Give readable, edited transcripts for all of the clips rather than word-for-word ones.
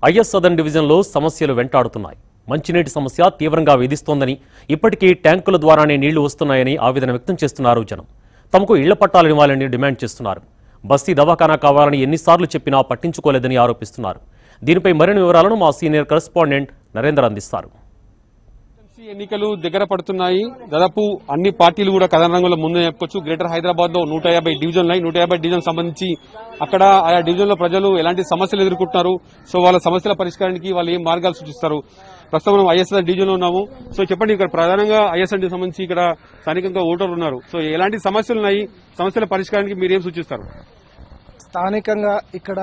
I.S Sadan డివిజన్లో సమస్యలు వెంటాడుతున్నాయి. మంచినీటి సమస్య తీవ్రంగా వేధిస్తోందని, ఇప్పటికీ ట్యాంకుల ద్వారానే నీళ్లు వస్తున్నాయని ఆవేదన వ్యక్తం చేస్తున్నారు జనం. తమకు ఇళ్ల పట్టాలు ఇవ్వాలని డిమాండ్ చేస్తున్నారు. బస్తీ దవాఖానా కావాలని ఎన్నిసార్లు చెప్పినా పట్టించుకోలేదని ఆరోపిస్తున్నారు. దీనిపై మరిన్ని వివరాలను మా సీనియర్ కరెస్పాండెంట్ నరేంద్ర అందిస్తారు. ఎన్నికలు దగ్గర పడుతున్నాయి. దాదాపు అన్ని పార్టీలు కూడా కథనంలో ముందే చెప్పొచ్చు. గ్రేటర్ హైదరాబాద్ లో 150 డివిజన్లు 150 డివిజన్ సంబంధించి అక్కడ ఆయా డివిజన్ లో ప్రజలు ఎలాంటి సమస్యలు ఎదుర్కొంటున్నారు, సో వాళ్ళ సమస్యల పరిష్కారానికి వాళ్ళు ఏం మార్గాలు సూచిస్తారు. ప్రస్తుతం మనం I.S Sadan డివిజన్ లో ఉన్నాము. సో చెప్పండి, ఇక్కడ ప్రధానంగా I.S Sadan సంబంధించి ఇక్కడ స్థానికంగా ఓటర్లు ఉన్నారు. సో ఎలాంటి సమస్యలు ఉన్నాయి, సమస్యల పరిష్కారానికి మీరేం సూచిస్తారు? స్థానికంగా ఇక్కడ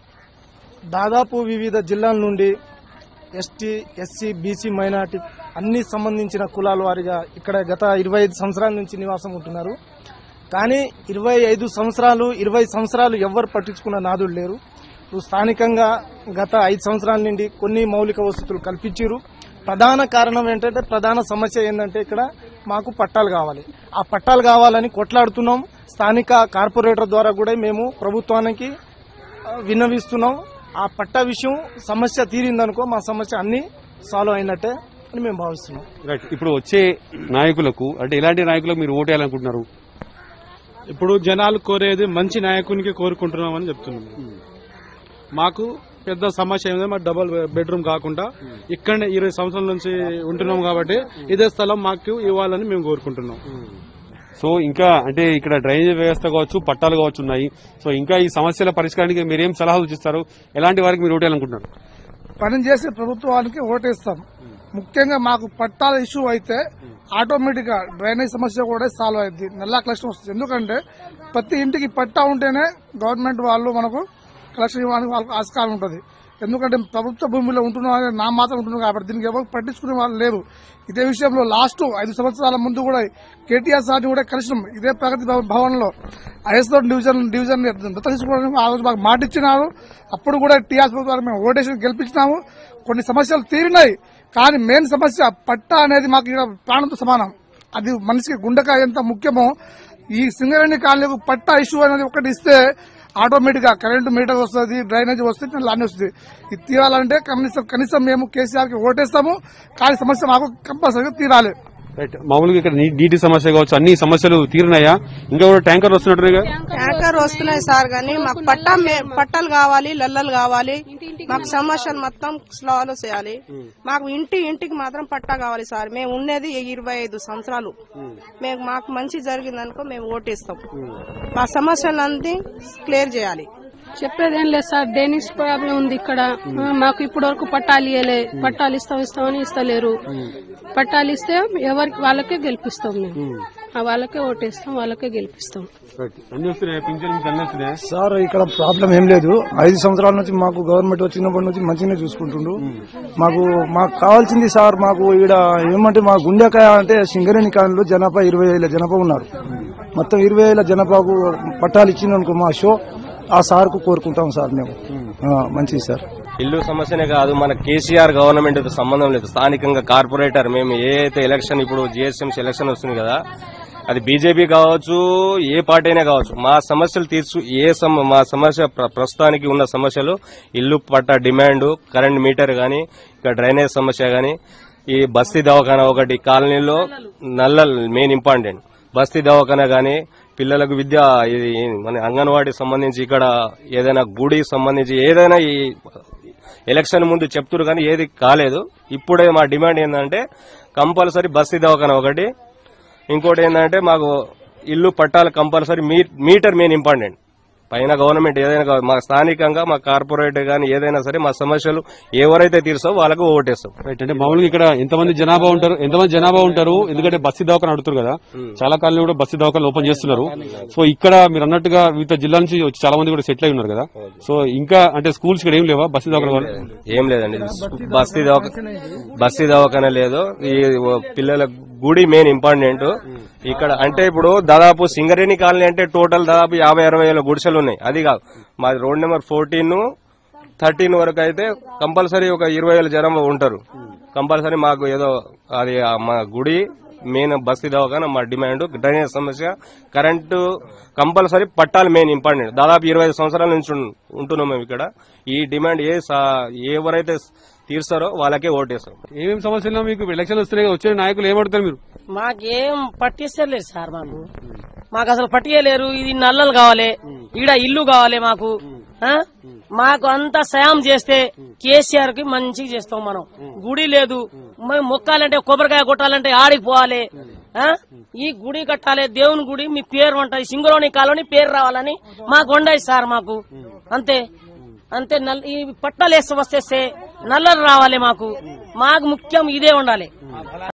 దాదాపు వివిధ జిల్లాల నుండి ఎస్టీ, ఎస్సీ, బీసీ, మైనార్టీ అన్ని సంబంధించిన కులాల వారిగా ఇక్కడ గత 25 సంవత్సరాల నుంచి నివాసం ఉంటున్నారు. కానీ 25 సంవత్సరాలు ఎవరు పట్టించుకున్న నాదులు లేరు. స్థానికంగా గత 5 సంవత్సరాల నుండి కొన్ని మౌలిక వసతులు కల్పించారు. ప్రధాన కారణం ఏంటంటే, ప్రధాన సమస్య ఏంటంటే ఇక్కడ మాకు పట్టాలు కావాలి. ఆ పట్టాలు కావాలని కొట్లాడుతున్నాం. స్థానిక కార్పొరేటర్ ద్వారా కూడా మేము ప్రభుత్వానికి విన్నవిస్తున్నాం. ఆ పట్టా విషయం సమస్య తీరిందనుకో మా సమస్య అన్ని సాల్వ్ అయినట్టే అని మేము భావిస్తున్నాం. ఇప్పుడు వచ్చే నాయకులకు అంటే ఎలాంటి నాయకులకు మీరు ఓటు వేయాలనుకుంటున్నారు? ఇప్పుడు జనాలు కోరేది మంచి నాయకునికి కోరుకుంటున్నామని చెప్తున్నాం. మాకు పెద్ద సమస్య ఏమిటంటే మాకు డబుల్ బెడ్రూమ్ కాకుండా ఇక్కడనే 20 సంవత్సరాల నుంచి ఉంటున్నాం కాబట్టి ఇదే స్థలం మాకు ఇవ్వాలని మేము కోరుకుంటున్నాం. సో ఇంకా అంటే ఇక్కడ డ్రైనేజ్ వ్యవస్థ కావచ్చు, పట్టాలు కావచ్చు ఉన్నాయి. సో ఇంకా ఈ సమస్యల పరిష్కారానికి మీరేం సలహాలు సూచిస్తారు? ఎలాంటి వారికి మీరు ఓటేయాలనుకుంటున్నారు? పనిచేసే ప్రభుత్వానికి ఓటేస్తాం. ముఖ్యంగా మాకు పట్టాల ఇష్యూ అయితే ఆటోమేటిక్ గా డ్రైనేజ్ సమస్య కూడా సాల్వ్ అయింది, నల్లా కలెక్షన్ వస్తుంది. ఎందుకంటే ప్రతి ఇంటికి పట్టా ఉంటేనే గవర్నమెంట్ వాళ్ళు మనకు కలెక్షన్ ఇవ్వడానికి వాళ్ళకి ఆస్కారం ఉంటుంది. ఎందుకంటే ప్రభుత్వ భూమిలో ఉంటున్నాం, నా మాత్రం ఉంటున్నాం కాబట్టి దీనికి ఎవరు పట్టించుకునే వాళ్ళు లేరు. ఇదే విషయంలో లాస్ట్ 5 సంవత్సరాల ముందు కూడా కేటీఆర్ సార్ని కూడా కలిసినాం. ఇదే ప్రగతి భవన్ లో I.S Sadan డివిజన్ దత్త తీసుకోవడానికి ఆ రోజు మాకు మాట ఇచ్చినారు. అప్పుడు కూడా టీఆర్ఎస్ ప్రభుత్వానికి మేము ఓటేషన్ గెలిపించినాము. కొన్ని సమస్యలు తీరినాయి. కానీ మెయిన్ సమస్య పట్టా అనేది మాకు ఇక్కడ ప్రాణంతో సమానం. అది మనిషికి గుండెకాయ ఎంత ముఖ్యమో ఈ సింగరేణి కాలనీకు పట్టా ఇష్యూ అనేది ఒకటి ఇస్తే ఆటోమేటిక్ గా కరెంటు మీటర్ వస్తుంది, డ్రైనేజ్ వస్తుంది, లానే వస్తుంది. ఇది తీరాలంటే కనీసం మేము కేసీఆర్ కి ఓటేస్తాము. కానీ సమస్య మాకు కంపల్సరీగా తీరాలి. మామూలుగా ఇక్కడ నీటి సమస్య కావచ్చు, అన్ని సమస్యలు తీరినాయా? ఇంకా కూడా ట్యాంకర్ వస్తున్నట్టుగా? ట్యాంకర్ వస్తున్నాయి సార్, కానీ మాకు పట్టాలు కావాలి, లల్లలు కావాలి. మాకు సమస్యలు మొత్తం సాల్వ్ చేయాలి. మాకు ఇంటికి మాత్రం పట్టా కావాలి సార్. మేము ఉండేది 25 సంవత్సరాలు. మాకు మంచి జరిగిందనుకో మేము ఓటేస్తాం. మా సమస్యలన్నీ క్లియర్ చేయాలి. చెప్పేదేం లేదు సార్, డ్రైనేజ్ ప్రాబ్లం ఉంది ఇక్కడ. మాకు ఇప్పటి వరకు పట్టాలు ఇవ్వలే. పట్టాలు ఇస్తామని ఇస్తలేరు. పట్టాలు ఇస్తే ఎవరికి వాళ్ళకే గెలిపిస్తాం. మేము వాళ్ళకే ఓటేస్తాం, వాళ్ళకే గెలిపిస్తాం. సార్ ఇక్కడ ప్రాబ్లం ఏం లేదు. 5 సంవత్సరాల నుంచి మాకు గవర్నమెంట్ వచ్చినప్పటి నుంచి మంచిగానే చూసుకుంటుండ్రు. మాకు కావాల్సింది సార్, మాకు ఇక్కడ ఏమంటే మా గుండెకాయ అంటే సింగరేణి కాలంలో జనాభా 20,000 జనాభా ఉన్నారు. మొత్తం 20,000 జనాభాకు పట్టాలు ఇచ్చిందనుకో మా షో ఆ సార్ కు కోరుకుంటాం సార్ మేము. మంచిది సార్. ఇల్లు సమస్యనే కాదు, మన కేసీఆర్ గవర్నమెంట్ సంబంధం లేదు. స్థానికంగా కార్పొరేటర్ మేము ఏ అయితే ఎలక్షన్ ఇప్పుడు GHMC ఎలక్షన్ వస్తుంది కదా, అది బీజేపీ కావచ్చు, ఏ పార్టీ అయినా కావచ్చు, మా సమస్యలు తీర్చు మా సమస్య ప్రస్తుతానికి ఉన్న సమస్యలు ఇల్లు పట్టా డిమాండ్, కరెంట్ మీటర్ గానీ, ఇక డ్రైనేజ్ సమస్య గానీ, ఈ బస్తీ దవాఖానా ఒకటి కాలనీలో నల్ల మెయిన్ ఇంపార్టెంట్. బస్తీ దవాఖానా గానీ, పిల్లలకు విద్య, ఇది మన అంగన్వాడీకి సంబంధించి ఇక్కడ ఏదైనా గుడికి సంబంధించి ఏదైనా ఈ ఎలక్షన్ ముందు చెప్తున్నారు కానీ ఏది కాలేదు. ఇప్పుడే మా డిమాండ్ ఏంటంటే కంపల్సరీ బస్తీ దవాఖానా ఒకటి, ఇంకోటి ఏంటంటే మాకు ఇల్లు పట్టాలు కంపల్సరీ, మీటర్ మెయిన్ ఇంపార్టెంట్. పైన గవర్నమెంట్ ఏదైనా మా స్థానికంగా మా కార్పొరేట్ గానీ ఏదైనా సరే మా సమస్యలు ఎవరైతే తీర్చో వాళ్ళకు ఓటేస్తాం. అంటే మామూలుగా ఇక్కడ ఎంతమంది జనాభా ఉంటారు? ఎందుకంటే బస్తీ దవాఖానా అడుగుతారు కదా, చాలా కాలంలో కూడా బస్తీ దవాఖానా ఓపెన్ చేస్తున్నారు. సో ఇక్కడ మీరు అన్నట్టుగా వివిధ జిల్లాల నుంచి చాలా మంది కూడా సెటిల్ అయి ఉన్నారు కదా. సో ఇంకా అంటే స్కూల్స్ ఇక్కడ ఏం లేవా? బస్తీ దవాఖానా ఏం లేదండి. బస్తీ దవాఖానా లేదు. ఈ పిల్లల గుడి మెయిన్ ఇంపార్టెంట్ ఇక్కడ. అంటే ఇప్పుడు దాదాపు సింగరేణి కాలనీ అంటే టోటల్ దాదాపు 50-60 గుడిసెలు ఉన్నాయి. అది కాదు, మాది రోడ్ నెంబర్ 14, 13 వరకు అయితే కంపల్సరీ ఒక 20,000 జనం ఉంటారు. కంపల్సరీ మాకు ఏదో అది మా గుడి మెయిన్ బస్తీ దవాఖానా మా డిమాండ్. డ్రైనేజ్ సమస్య, కరెంటు కంపల్సరీ, పట్టాలు మెయిన్ ఇంపార్టెంట్. దాదాపు 25 సంవత్సరాల నుంచి ఉంటున్నాం మేము ఇక్కడ. ఈ డిమాండ్ ఎవరైతే తీర్చారో వాళ్ళకే ఓటేస్తాం. ఏమేమి సమస్యలు మీకు ఎలక్షన్ వస్తున్నాయి, వచ్చే నాయకులు ఏమడుతారు మీరు? మాకేం పట్టిస్తలేరు సార్, మాకు అసలు పట్టియలేరు. ఇది నల్లలు కావాలి, ఈడ ఇల్లు కావాలి మాకు. మాకు అంతా సాయం చేస్తే కేసీఆర్ కి మంచిగా చేస్తాం. మనం గుడి లేదు, మేము మొక్కాలంటే కొబ్బరికాయ కొట్టాలంటే ఆడికి పోవాలి. ఈ గుడి కట్టాలి, దేవుని గుడి, మీ పేరు ఉంటది, సింగరోని కాలనీ పేరు రావాలని మాకు ఉండదు సార్. మాకు అంతే అంతే. ఈ పట్టాలు వేస్తే నల్లలు రావాలి మాకు. మాకు ముఖ్యం ఇదే ఉండాలి.